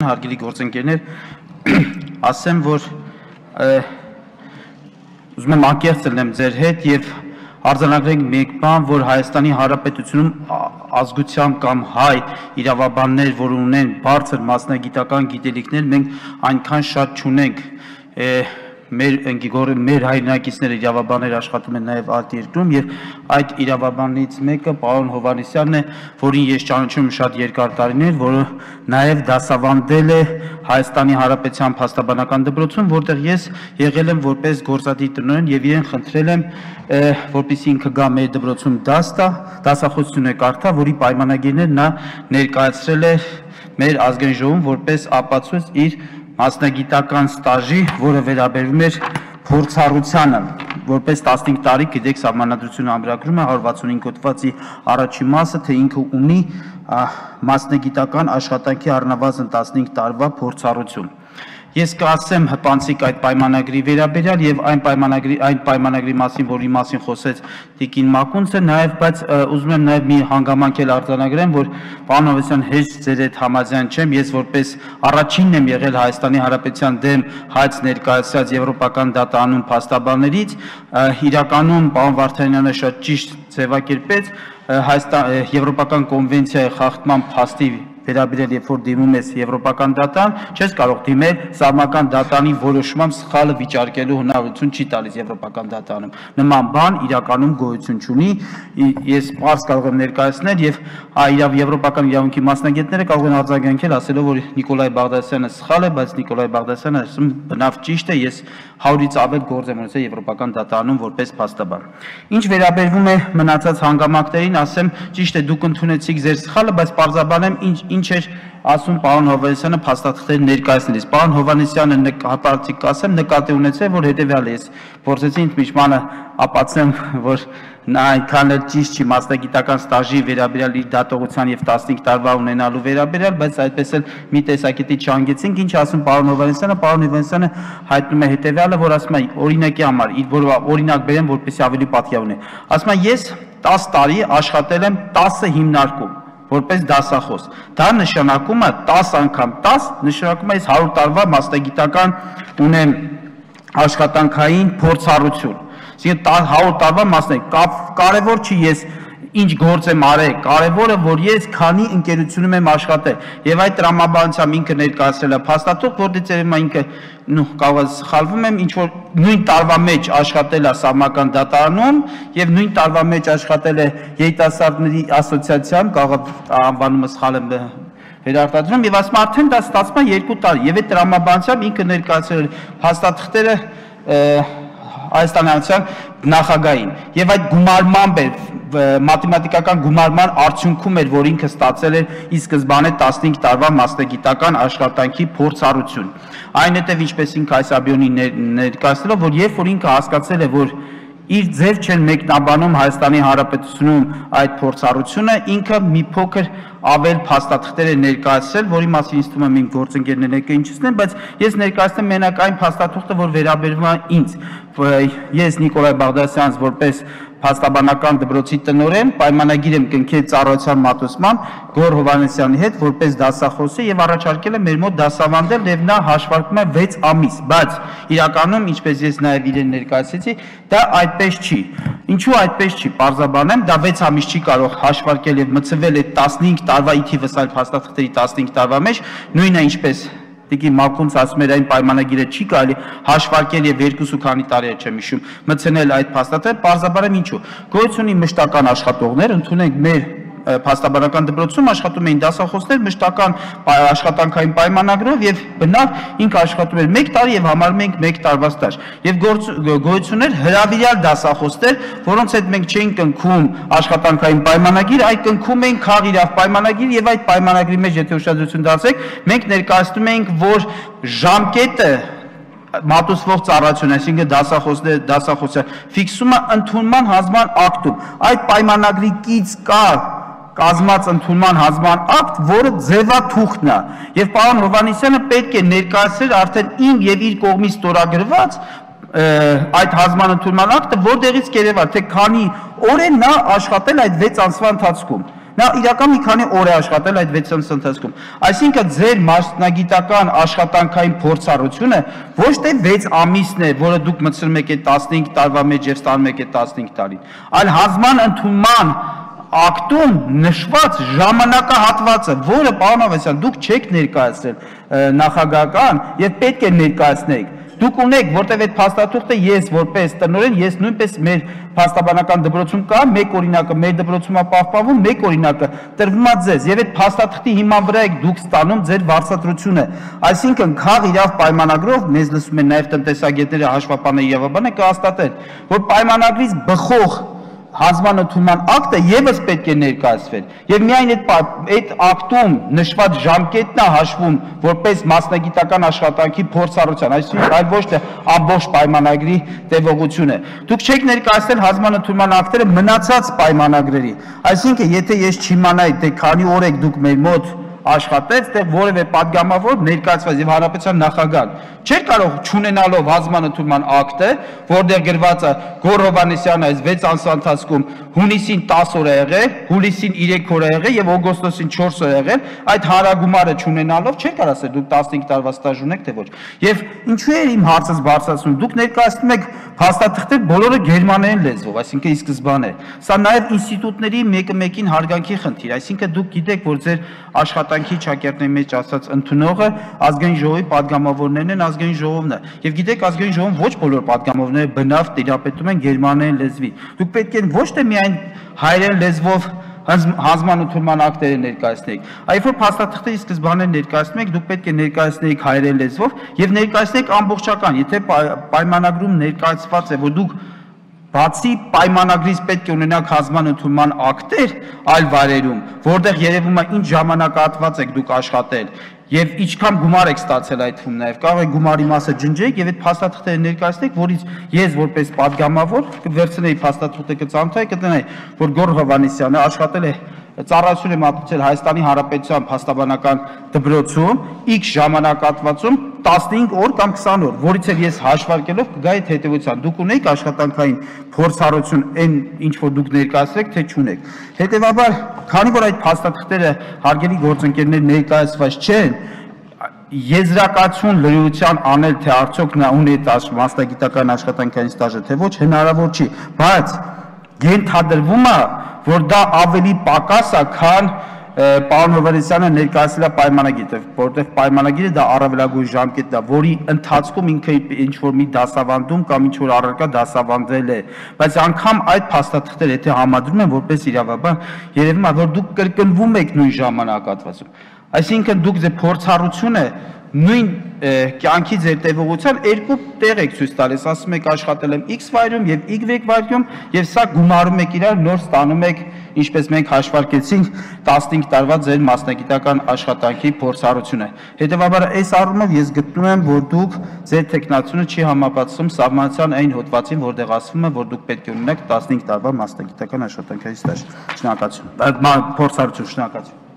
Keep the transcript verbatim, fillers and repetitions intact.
Հարգելի գործընկերներ, ասեմ, որ ուզում եմ անկեղծ լինեմ ձեր հետ եւ արձանագրենք մեկ բան, որ Հայաստանի Հանրապետությունում ազգության կամ հայ իրավաբաններ, որ ունեն բարձր մասնագիտական գիտելիքներ, մենք այնքան շատ չունենք, մեր մեր հայրենակիցները իրավաբաններ աշխատում են նաև այլ երկրում եւ այդ իրավաբաններից մեկը պարոն Հովհաննիսյանն է, որին ես ճանաչում եմ շատ երկար տարիներ, որը նաև դասավանդել է Հայաստանի Հանրապետության փաստաբանական դպրոցում, որտեղ ես եղել եմ որպես գործադիր տնօրեն եւ իրեն խնդրել եմ, որպեսզի ինքը գա մեր դպրոցում դաս տա, դասախոսություն է կարդա, որի պայմանագիրներ նա ներկայացրել է մեր ազգային ժողովում որպես ապացույց իր մասնագիտական ստաժի, որը վերաբերում էր փորձառությանը, որպես տասնհինգ տարի, գիտեք, Սահմանադրությունը ամրագրում է հարյուր վաթսունհինգ հոդվածի առաջին մասը, թե ինքը ունի մասնագիտական աշխատանքի առնվազն տասնհինգ տարվա փորձառություն։ Ես կասեմ հպանցիկ այդ պայմանագրի վերաբերյալ եւ այն պայմանագրի այն պայմանագրի մասին, որի մասին խոսեց Տիկին Մակունցը, նաեւ բայց ուզում եմ նաեւ մի հանգամանք էլ արձանագրեմ, որ պարոն Հովհաննիսյան հեշտ ձեր հետ համաձայն չեմ, ես որպես առաջինն եմ եղել Հայաստանի Հանրապետության դեմ հայց ներկայացած եվրոպական դատարանում փաստաբաններից, իրականում պարոն Վարդանյանը շատ ճիշտ ձևակերպեց Հայաստան եվրոպական կոնվենցիայի խախտման փաստի վերաբերել, երբ որ դիմում ես եվրոպական դատարան, չես կարող դիմել սահմանական դատարանի որոշմամբ սխալը վիճարկելու հնարավորություն չի տալիս եվրոպական դատարանում։ Նման բան իրականում գոյություն չունի, ես պարզ կարող եմ ներկայացնել եւ այրավ եվրոպական իրավունքի մասնագետները կարող են արձագանքել, ասելով, որ Նիկոլայ Բաղդասյանը սխալ է, բայց Նիկոլայ Բաղդասյանը ասում բնավ ճիշտ է, ես հարյուրից ավել գործ եմ ունեցել եվրոպական դատարանում որպես փաստաբան։ Ինչ վերաբերվում է մնացած հանգամանքներին, ասեմ, ճիշտ է, դուք ընդունեցիք ձեր սխալը, բայց պարզաբանեմ ինչ ինչ էր ասում պարոն Հովհաննիսյանը փաստաթղթերի ներկայացնելիս։ Պարոն Հովհաննիսյանը հապարակիկ ասեմ, նկատի ունեցել, որ հետեւյալը ես փորձեցի ինձ միջմանը ապացուցեմ, որ նա այնքան էլ ճիշտ չի մասնագիտական ստաժի վերաբերյալ իր դատողության եւ տասնհինգ տարվա ունենալու վերաբերյալ, բայց այդպես էլ մի տեսակետի չհանգեցինք, ինչ ասում պարոն Հովհաննիսյանը, պարոն Հովհաննիսյանը հայտնում է հետեւյալը, որ ասում է օրինակի համար, որ օրինակ բերեմ, որպեսզի ավելի պատկեր ունենա։ Ասում է ես տասը տարի աշխատել եմ տասը հիմնարկում որպես դասախոս։ Դա նշանակում է տասը անգամ տասը, նշանակում է ես հարյուր տարվա մասնագիտական ունեմ աշխատանքային փորձառություն։ Այսինքն հարյուր տարվա մասնագիտ, կարևոր չի ես ինչ գործ եմ արել, կարևորը որ ես քանի ընկերությունում եմ աշխատել եւ այդ տրամաբանությամբ ինքը ներկայացրել է փաստաթուղթ, որտեղից երևում է ինքը նու կարող է սխալվում եմ, ինչ որ նույն տարվա մեջ աշխատել է սահմանական դատարանում եւ նույն տարվա մեջ աշխատել է երիտասարդների ասոցիացիայում, կարող է անվանումը սխալ եմ վերարտադրում եւ ասում արդեն դա ստացվում է երկու տարի եւ այդ տրամաբանությամբ ինքը ներկայացրել փաստաթղթերը Հայաստանի Հանրապետության նախագահին եւ այդ գումարման մաթեմատիկական գումարման արդյունքում էր, որ ինքը ստացել էր ի սկզբանե տասնհինգ տարվա մասնագիտական աշխատանքի փորձառություն։ Այնուհետև ինչպես ինքը այս աբիոնի ներկայացնելով, որ երբ որ ինքը հասկացել է, որ իր ձև չեն մեկնաբանում Հայաստանի Հանրապետությունում այդ փորձառությունը, ինքը մի փոքր ավել փաստաթղթեր է ներկայացրել, որի մասին ինձ թվում է մենք գործընկերներն եկը ինչցնեն, բայց ես ներկայացնեմ մենակ այն փաստաթուղթը, որ վերաբերվում է ինձ։ Ես Նիկոլայ Բաղդասյանց որպես փաստաբանական դպրոցի տնօրեն պայմանագիր եմ կնքել ծառայության մատուցման Գոռ Հովհաննիսյանի հետ որպես դասախոսի եւ առաջարկել եմ մեր մոտ դասավանդել եւ նա հաշվարկում է վեց ամիս, բայց իրականում ինչպես ես նաեւ իրեն ներկայացրեցի, դա այդպես չի։ Ինչու այդպես չի, պարզաբանեմ, դա վեց ամիս չի կարող հաշվարկել եւ մցվել է տասնհինգ տարվա ի թիվս այլ փաստաթղթերի տասնհինգ տարվա մեջ, նույնը ինչպես Տիկին Մակունց ասում էր այն պայմանագիրը չի կարելի հաշվարկել եւ երկուսու քանի տարի է չեմ հիշում մցնել այդ փաստաթղթերը, պարզաբանեմ ինչու։ Գոյություն ունի մշտական աշխատողներ, ընդունենք մեր փաստաբանական դպրոցում աշխատում էին դասախոսներ մշտական աշխատանքային պայմանագրով եւ բնավ ինքը աշխատում էր մեկ տարի եւ համարում ենք մեկ տարվա ստաժ եւ գոյություն էր հրավիրյալ դասախոսներ, որոնց հետ մենք չէինք կնքում աշխատանքային պայմանագիր, այլ կնքում էինք քաղիրավ պայմանագիր եւ այդ պայմանագրի մեջ եթե ուշադրություն դարձեք, մենք ներկայացնում էինք, որ ժամկետը մատուցվող ծառայություն, այսինքն դասախոսներ, դասախոսը ֆիքսումը ընդունման հանձնման ակտում։ Այդ պայմանագրի կից կա կազմած ընդունման հանձնման ակտ, որը ձևաթուղթն է, եւ պարոն Հովհաննիսյանը պետք է ներկայացրել արդեն իմ եւ իր կողմից ստորագրված այդ հանձնման ընդունման ակտը, որտեղից կերևա, թե քանի օր է նա աշխատել այդ վեց ամսվա ընթացքում։ Նա իրական մի քանի օր է աշխատել այդ վեց ամսի ընթացքում։ Այսինքն ձեր մասնագիտական աշխատանքային փորձառությունը ոչ թե վեց ամիսն է, որը դուք մտցնում եք այդ տասնհինգ տարվա մեջ եւ ստանում եք այդ տասնհինգ տարին, այլ հազման ընդունման ակտում նշված ժամանակահատվածը, որը պարոն Ավետիսյան, դուք չեք ներկայացրել նախագահական եւ պետք է ներկայացնեք։ Դուք ունեք, որտեղ այդ փաստաթուղթը ես որպես տնօրեն, ես նույնպես մեր փաստաբանական դպրոցում կա, մեկ օրինակը մեր դպրոցում է պահպանվում, մեկ օրինակը տրվում է ձեզ, եւ այդ փաստաթղթի հիման վրա եք դուք ստանում ձեր վարձատրությունը։ Այսինքն քաղ իրավ պայմանագրով, մեզ լսում են նաեւ տնտեսագետները, հաշվապահները, իրավաբանը կհաստատեն, որ պայմանագրից բխող հազման ընդունման ակտը եւս պետք է ներկայացվել եւ միայն այդ այդ ակտում նշված ժամկետն է հաշվում որպես մասնագիտական աշխատանքի փորձառության, այսինքն այլ ոչ թե ամբողջ պայմանագրի տևողությունը։ Դուք չեք ներկայացնել հազման ընդունման ակտերը մնացած պայմանագրերի, այսինքն եթե ես չիմանայի թե քանի օր եք դուք մեր մոտ աշխատեց, դեռ որևէ падգամավոր ներկայացված եւ հանրապետության նախագահ չէր կարող չունենալով հազման ընդունման ակտը, որտեղ գրված է Գոռ Հովհաննիսյանը այս վեց ամսվա ընթացքում հունիսին տասը օր է եղել, հուլիսին երեք օր է եղել եւ օգոստոսին չորս օր է եղել, այդ հարագումարը չունենալով չէր կարող ասել դուք տասնհինգ տարվա ստաժ ունեք թե ոչ։ Եվ ինչու է իմ հարցս բարձրացնում, դուք ներկայացնում եք փաստաթղթեր բոլորը գերմաներեն լեզվով, այսինքն ի սկզբանե։ Սա նաեւ ինստիտուտների մեկը մեկին հարգանքի խնդիր, այսինքն դուք գիտեք, որ ձեր աշխատանքի ճակերտների մեջ ասած ընդունողը ազգային ժողովի падգամավորներն են, ազգային ժողովն է։ Եվ գիտեք, ազգային ժողովում ոչ բոլոր падգամավորները բնավ տիրապետում են գերմաներեն լեզվի։ Դուք պետք է ոչ թե միայն հայերեն լեզվով հազման ընդունման ակտերը ներկայացնեք, այլ որ փաստաթղթերի սկզբանե ներկայացնում եք, դուք պետք է ներկայացնեիք հայերեն լեզվով եւ ներկայացնեք ամբողջական, եթե պայմանագրում ներկայացված է, որ դուք բացի պայմանագրից պետք է ունենաք հազման ընդունման ակտեր այլ վայրերում, որտեղ երևում է ինչ ժամանակահատված եք դուք աշխատել եւ ինչքան գումար եք ստացել այդ թվում նաեւ կարող եք գումարի մասը ջնջեք եւ այդ փաստաթղթերը ներկայացնեք, որից ես որպես падգամավոր կվերցնեի փաստաթղթը կծանոթայի, կտնեի, որ Գոռ Հովհաննիսյանը աշխատել է ծառայություն է մատուցել Հայաստանի Հանրապետության փաստաբանական դպրոցում X ժամանակահատվածում տասնհինգ օր կամ քսան օր, որից էլ ես հաշվարկելով կգայի այդ հետևության։ Դուք ունեիք աշխատանքային փորձառություն այն ինչ որ դուք ներկայացրեք, թե չունեք։ Հետևաբար, քանի որ այդ փաստաթղթերը հարգելի գործընկերներ ներկայացված չեն, եզրակացություն լրիվության անել, թե արդյոք նա ունի այդ մասնագիտական աշխատանքային ստաժը, թե ոչ, հնարավոր չի, բայց ենթադրվում է, որ դա ավելի պակաս է, քան պարոն Հովհաննիսյանը ներկայացրել է պայմանագիրը, որտեղ պայմանագիրը դա առավելագույն ժամկետն է, որի ընթացքում ինքը ինչ որ մի դասավանդում կամ ինչ որ առարկա դասավանդել է, բայց անգամ այդ փաստաթղթերը եթե համադրում են որպես իրավաբան, երևում է, որ դուք կրկնվում եք նույն ժամանակահատվածում։ Այսինքն դուք ձեր փորձառությունը նույն կյանքի ձեր տևողության երկու տեղ եք ցույց տալիս, ասում եք աշխատել եմ X վայրում եւ Y վայրում եւ սա գումարում եք իրար, նոր ստանում եք, ինչպես մենք հաշվարկեցինք տասնհինգ տարվա ձեր մասնագիտական աշխատանքի փորձառությունը։ Հետևաբար այս առումով ես գտնում եմ, որ դուք ձեր տեխնացությունը չի համապատասխանում սահմանության այն հոդվածին, որտեղ ասվում է, որ դուք պետք է ունենաք տասնհինգ տարվա մասնագիտական աշխատանքային ստաժ։ Շնորհակալություն։ Փորձառություն, շնորհակալություն։